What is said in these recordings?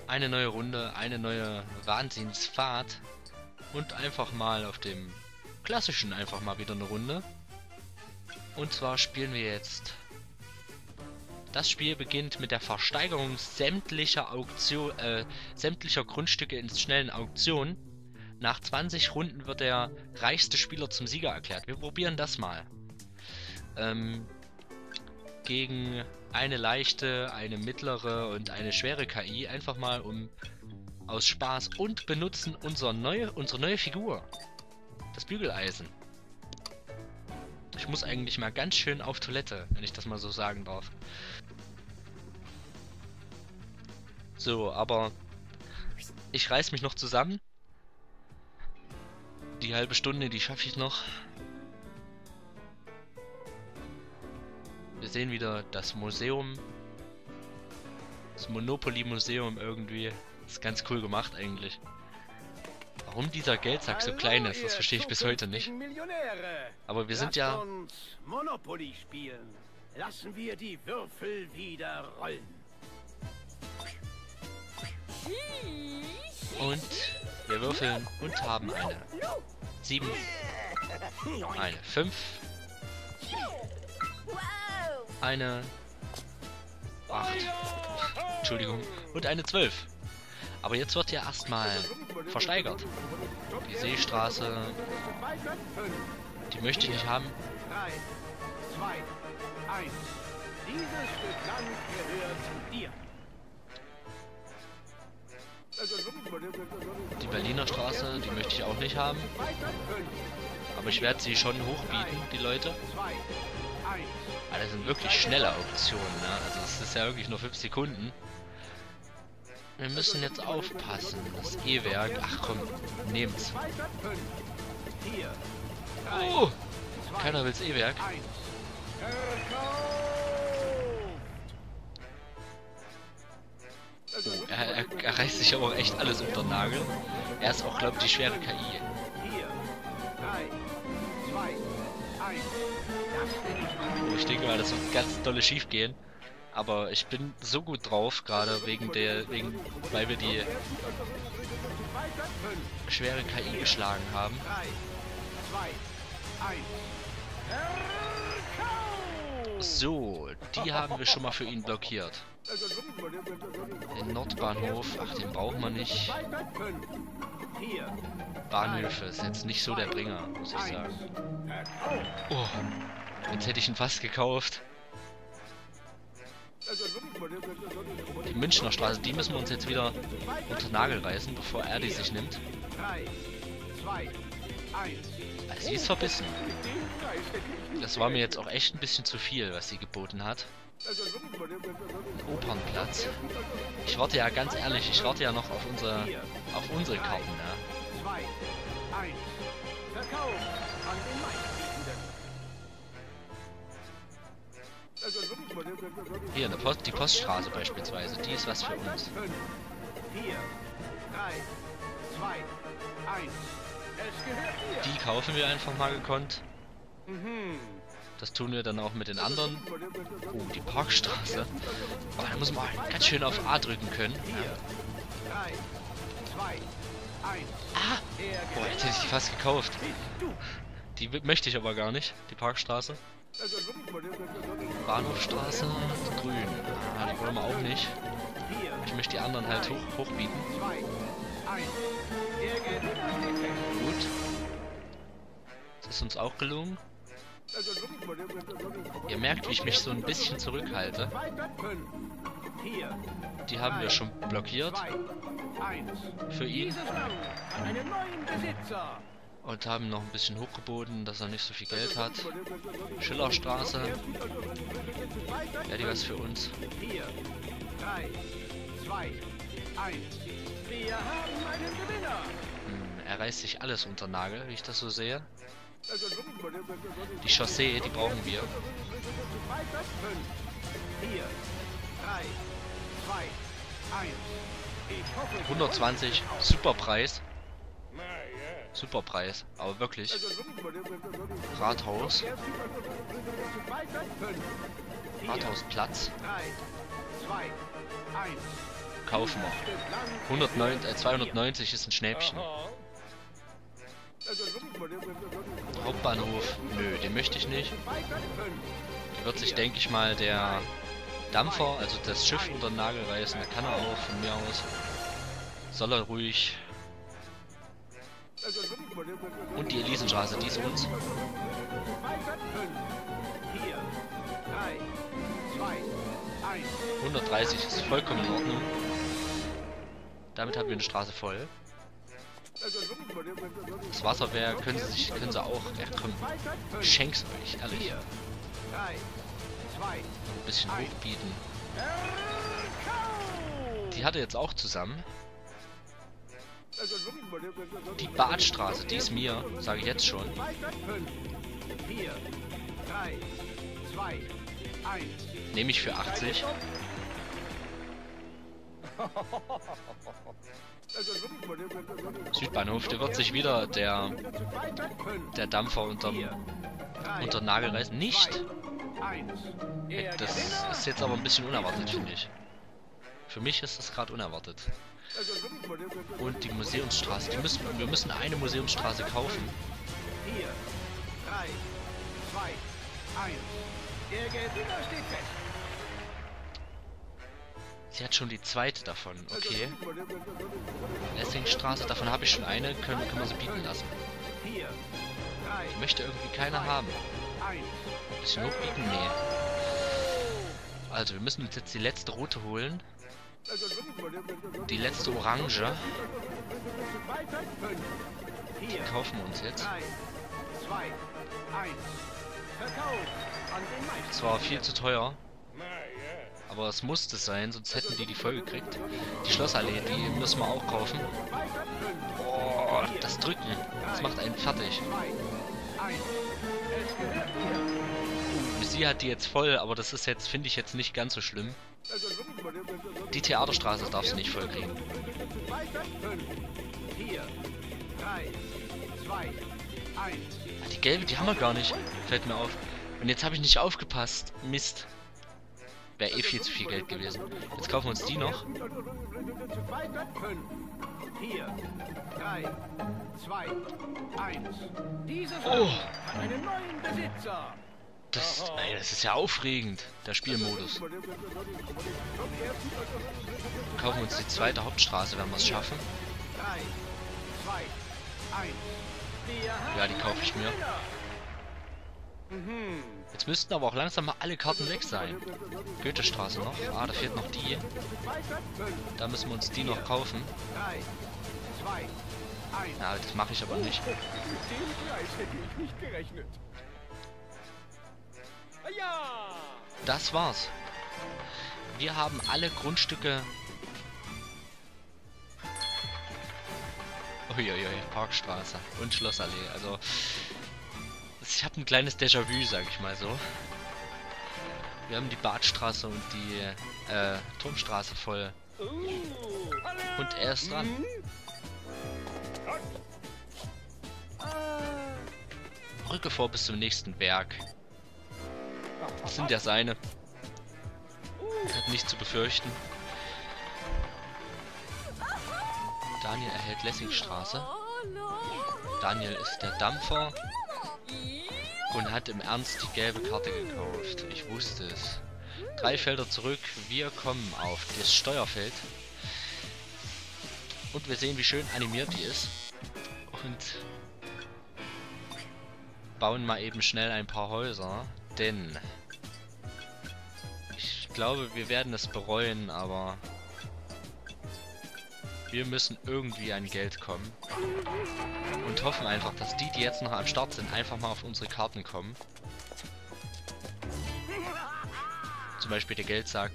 Eine neue Runde, eine neue Wahnsinnsfahrt und einfach mal auf dem klassischen einfach mal wieder eine Runde. Und zwar spielen wir jetzt. Das Spiel beginnt mit der Versteigerung sämtlicher sämtlicher Grundstücke in schnellen Auktionen. Nach 20 Runden wird der reichste Spieler zum Sieger erklärt. Wir probieren das mal. Gegen eine leichte, eine mittlere und eine schwere KI. Einfach mal aus Spaß und benutzen unsere neue Figur. Das Bügeleisen. Ich muss eigentlich mal ganz schön auf Toilette, wenn ich das mal so sagen darf. So, aber ich reiß mich noch zusammen. Die halbe Stunde, die schaffe ich noch. Wir sehen wieder das Museum. Das Monopoly Museum irgendwie. Das ist ganz cool gemacht eigentlich. Warum dieser Geldsack so klein ist, das verstehe ich bis heute nicht. Aber wir sind ja... Monopoly spielen. Lassen wir die Würfel wieder rollen. Und wir würfeln und haben eine 7, eine 5, eine 8, Entschuldigung, und eine 12. Aber jetzt wird ja erstmal versteigert. Die Seestraße, die möchte ich nicht haben. 3, 2, 1. Dieses Stück Land gehört dir. Die Berliner Straße, die möchte ich auch nicht haben. Aber ich werde sie schon hochbieten, die Leute. Aber das sind wirklich schnelle Auktionen, ne? Also es ist ja wirklich nur 5 Sekunden. Wir müssen jetzt aufpassen. Das E-Werk, ach komm, nehmt's. Oh! Keiner will's E-Werk. Oh, er reißt sich aber auch echt alles unter den Nagel. Er ist auch, glaube ich, die schwere KI. Oh, ich denke mal, das wird ganz dolle schief gehen. Aber ich bin so gut drauf, gerade weil wir die schwere KI geschlagen haben. So, die haben wir schon mal für ihn blockiert. Den Nordbahnhof, ach, den brauchen wir nicht. Bahnhöfe ist jetzt nicht so der Bringer, muss ich sagen. Oh, jetzt hätte ich ihn fast gekauft. Die Münchner Straße, die müssen wir uns jetzt wieder unter den Nagel reißen, bevor er die sich nimmt. Also sie ist verbissen. Das war mir jetzt auch echt ein bisschen zu viel, was sie geboten hat. Opernplatz. Ich warte ja ganz ehrlich, ich warte ja noch auf unsere Karten, ja. Hier, die Poststraße beispielsweise, die ist was für uns. Die kaufen wir einfach mal gekonnt. Das tun wir dann auch mit den anderen. Oh, die Parkstraße. Oh, da muss man ganz schön auf A drücken können. Ah! Boah, jetzt hätte ich die fast gekauft. Die möchte ich aber gar nicht, die Parkstraße. Bahnhofstraße, grün. Ah, die wollen wir auch nicht. Ich möchte die anderen halt hochbieten. Gut. Das ist uns auch gelungen. Ihr merkt, wie ich mich so ein bisschen zurückhalte. Die haben wir schon blockiert. Für ihn. Und haben noch ein bisschen hochgeboten, dass er nicht so viel Geld hat. Schillerstraße. Ja, die was für uns. Er reißt sich alles unter den Nagel, wie ich das so sehe. Die Chaussee, die brauchen wir. 120, super Preis. Super Preis, aber wirklich. Rathaus. Rathausplatz. kaufen wir. 290 ist ein Schnäppchen. Hauptbahnhof, nö, den möchte ich nicht. Hier wird sich, denke ich mal, der Dampfer, also das Schiff unter den Nagel reißen. Da kann er auch von mir aus. Soll er ruhig. Und die Elisenstraße, die ist uns. 130 ist vollkommen in Ordnung. Damit haben wir eine Straße voll. Das Wasserwerk können sie auch. Ja, komm, ich schenk's euch, ehrlich. Ein bisschen hochbieten. Die hat er jetzt auch zusammen. Die Badstraße, die ist mir, sage ich jetzt schon. Nehme ich für 80. Südbahnhof, der wird sich wieder der Dampfer unter den Nagel reißen. Nicht! Das ist jetzt aber ein bisschen unerwartet, finde ich. Für mich ist das gerade unerwartet. Und die Museumsstraße, wir müssen eine Museumsstraße kaufen. 4, 3, 2, 1. Der Gewinner steht fest. Sie hat schon die zweite davon, okay. Lessingstraße, davon habe ich schon eine, können wir sie bieten lassen. Die möchte irgendwie keiner haben. Bisschen hochbieten? Nee. Also wir müssen uns jetzt die letzte rote holen. Die letzte orange. Die kaufen wir uns jetzt. Zwar viel zu teuer, aber es musste sein, sonst hätten die voll gekriegt. Die Schlossallee, die müssen wir auch kaufen. Oh, das Drücken, das macht einen fertig. Sie hat die jetzt voll, aber das ist jetzt, finde ich jetzt nicht ganz so schlimm. Die Theaterstraße darf sie nicht voll kriegen. Die gelbe, die haben wir gar nicht. Fällt mir auf. Und jetzt habe ich nicht aufgepasst. Mist. Wäre eh viel zu viel Geld gewesen. Jetzt kaufen wir uns die noch. 4, 3, 2, 1. Oh! Einen neuen Besitzer. Das ist ja aufregend, der Spielmodus. Kaufen wir uns die zweite Hauptstraße, wenn wir es schaffen. 3, 2, 1. Ja, die kaufe ich mir. Jetzt müssten aber auch langsam mal alle Karten weg sein. Goethestraße noch. Ah, da fehlt noch die. Da müssen wir uns die noch kaufen. Ja, das mache ich aber nicht. Das war's. Wir haben alle Grundstücke. Uiuiui, Parkstraße und Schlossallee. Also, ich habe ein kleines Déjà-vu, sag ich mal so. Wir haben die Badstraße und die Turmstraße voll. Und er ist dran. Rücke vor bis zum nächsten Werk. Das sind ja seine. Hat nichts zu befürchten. Daniel erhält Lessingstraße. Daniel ist der Dampfer und hat im Ernst die gelbe Karte gekauft. Ich wusste es. 3 Felder zurück. Wir kommen auf das Steuerfeld. Und wir sehen, wie schön animiert die ist. Und bauen mal eben schnell ein paar Häuser. Denn ich glaube, wir werden es bereuen, aber wir müssen irgendwie an Geld kommen. Und hoffen einfach, dass die jetzt noch am Start sind, einfach mal auf unsere Karten kommen. Zum Beispiel der Geldsack.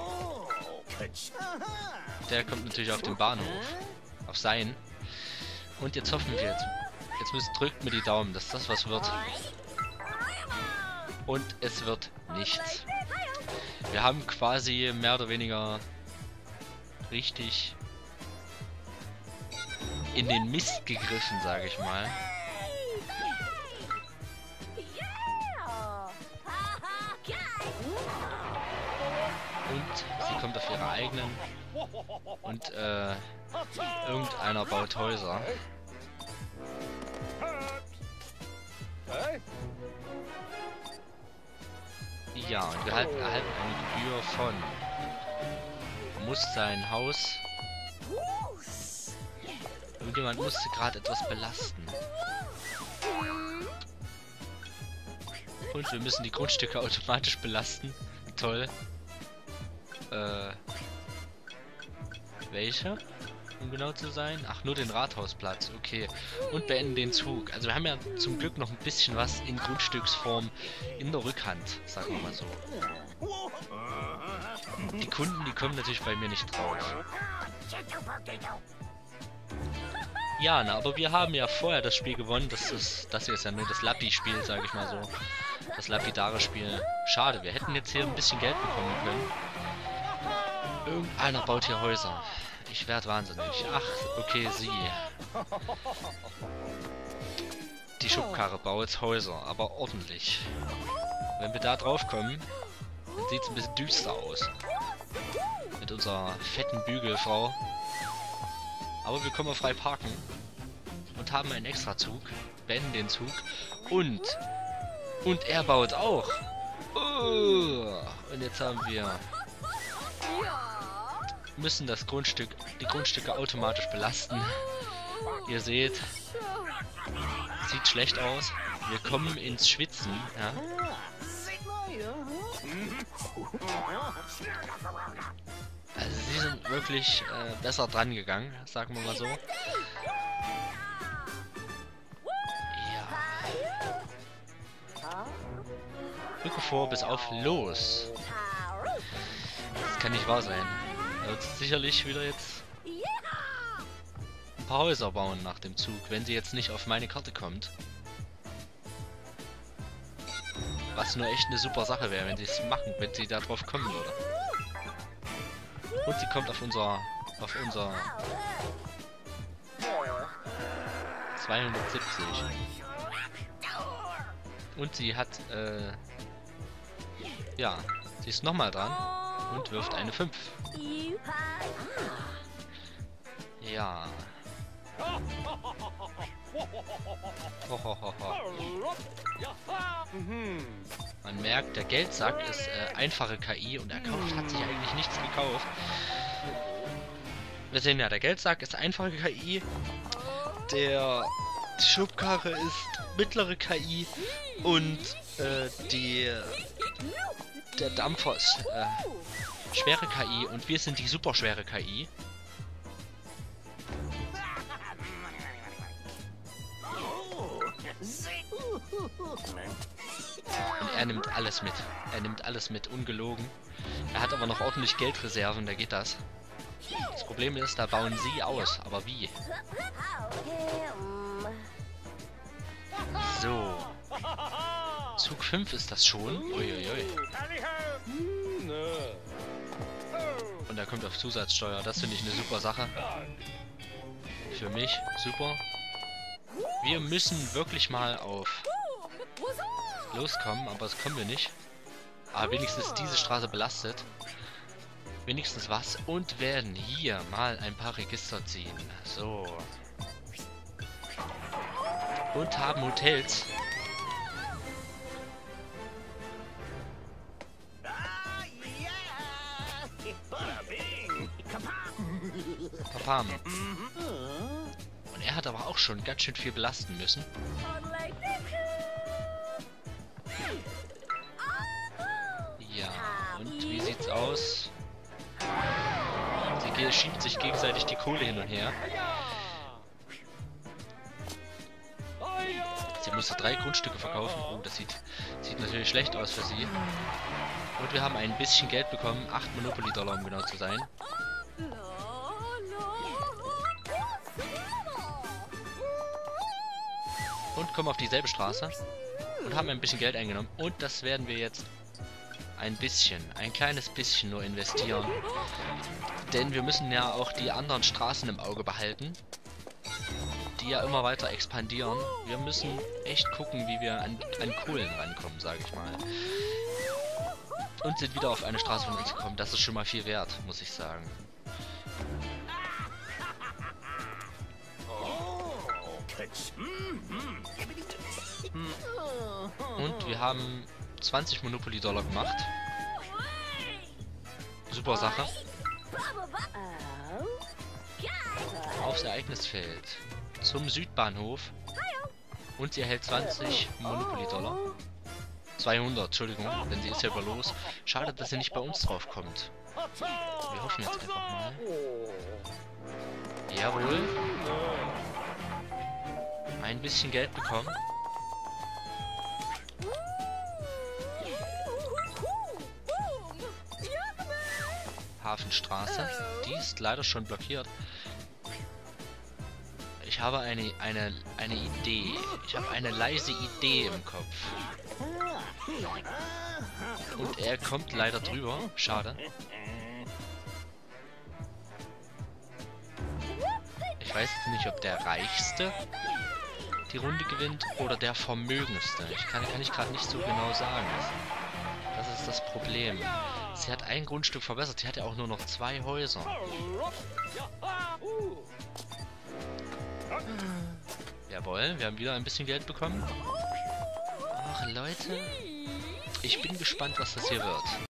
Der kommt natürlich auf den Bahnhof. Auf seinen. Und jetzt hoffen wir jetzt. Drückt mir die Daumen, dass das was wird. Und es wird nichts. Wir haben quasi mehr oder weniger richtig in den Mist gegriffen, sage ich mal. Und sie kommt auf ihre eigenen. Und irgendeiner baut Häuser. Ja, und wir erhalten eine Gebühr von... Muss sein Haus... Irgendjemand musste gerade etwas belasten. Und wir müssen die Grundstücke automatisch belasten. Toll. Welche? Um genau zu sein? Ach, nur den Rathausplatz. Okay. Und beenden den Zug. Also wir haben ja zum Glück noch ein bisschen was in Grundstücksform in der Rückhand. Sagen wir mal so. Die Kunden, die kommen natürlich bei mir nicht drauf. Ja, na, aber wir haben ja vorher das Spiel gewonnen. Das hier ist ja nur das Lappi-Spiel, sage ich mal so. Das lapidare Spiel. Schade, wir hätten jetzt hier ein bisschen Geld bekommen können. Irgendeiner baut hier Häuser. Ich werde wahnsinnig. Ach, okay, sie. Die Schubkarre baut Häuser, aber ordentlich. Wenn wir da drauf kommen, dann sieht es ein bisschen düster aus. Mit unserer fetten Bügelfrau. Aber wir können frei parken. Und haben einen Extrazug. Beenden den Zug. Und er baut auch. Oh, und jetzt haben wir... müssen die Grundstücke automatisch belasten. Ihr seht, sieht schlecht aus. Wir kommen ins Schwitzen. Ja. Also sie sind wirklich besser dran gegangen, sagen wir mal so. Ja. Rücke vor bis auf los. Das kann nicht wahr sein. Er wird sicherlich wieder jetzt ein paar Häuser bauen nach dem Zug, wenn sie jetzt nicht auf meine Karte kommt. Was nur echt eine super Sache wäre, wenn sie es machen, wenn sie da drauf kommen würde. Und sie kommt auf unser 270. Und sie hat, ja, sie ist nochmal dran und wirft eine 5. Ja. Man merkt, der Geldsack ist einfache KI und er hat sich eigentlich nichts gekauft. Wir sehen ja, der Geldsack ist einfache KI, die Schubkarre ist mittlere KI und der Dampfer ist schwere KI und wir sind die superschwere KI. Und er nimmt alles mit. Er nimmt alles mit, ungelogen. Er hat aber noch ordentlich Geldreserven, da geht das. Das Problem ist, da bauen sie aus. Aber wie? So. Zug 5 ist das schon. Uiuiui. Und er kommt auf Zusatzsteuer. Das finde ich eine super Sache. Für mich super. Wir müssen wirklich mal auf loskommen, aber das kommen wir nicht. Aber wenigstens ist diese Straße belastet. Wenigstens was. Und werden hier mal ein paar Register ziehen. So. Und haben Hotels. Papam. Und er hat aber auch schon ganz schön viel belasten müssen. Ja, und wie sieht's aus? Sie schiebt sich gegenseitig die Kohle hin und her. Sie musste 3 Grundstücke verkaufen. Oh, das sieht natürlich schlecht aus für sie. Und wir haben ein bisschen Geld bekommen. 8 Monopoly-Dollar, um genau zu sein. Und kommen auf dieselbe Straße. Und haben ein bisschen Geld eingenommen. Und das werden wir jetzt ein kleines bisschen nur investieren. Denn wir müssen ja auch die anderen Straßen im Auge behalten. Die ja immer weiter expandieren. Wir müssen echt gucken, wie wir an Kohlen rankommen, sage ich mal. Und sind wieder auf eine Straße von uns gekommen. Das ist schon mal viel wert, muss ich sagen. Und wir haben 20 Monopoly-Dollar gemacht. Super Sache. Aufs Ereignisfeld. Zum Südbahnhof. Und sie erhält 20 Monopoly-Dollar. 200, Entschuldigung, denn sie ist ja über los. Schade, dass sie nicht bei uns drauf kommt. Wir hoffen jetzt einfach mal. Jawohl. Ein bisschen Geld bekommen. Hafenstraße. Die ist leider schon blockiert. Ich habe eine Idee. Ich habe eine leise Idee im Kopf. Und er kommt leider drüber. Schade. Ich weiß jetzt nicht, ob der Reichste die Runde gewinnt oder der Vermögendste. Kann ich gerade nicht so genau sagen. Das ist das Problem. Sie hat ein Grundstück verbessert. Sie hat ja auch nur noch 2 Häuser. Jawohl, wir haben wieder ein bisschen Geld bekommen. Ach Leute, ich bin gespannt, was das hier wird.